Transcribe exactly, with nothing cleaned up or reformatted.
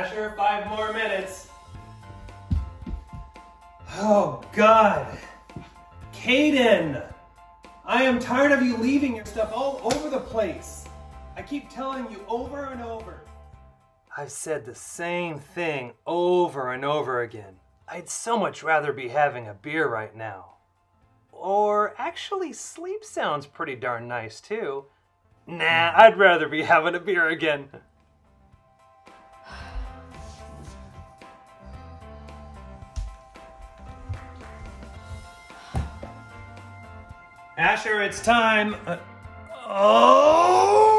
Asher, five more minutes. Oh, God. Caden! I am tired of you leaving your stuff all over the place. I keep telling you over and over. I've said the same thing over and over again. I'd so much rather be having a beer right now. Or actually, sleep sounds pretty darn nice too. Nah, I'd rather be having a beer again. Asher, it's time. Uh, oh!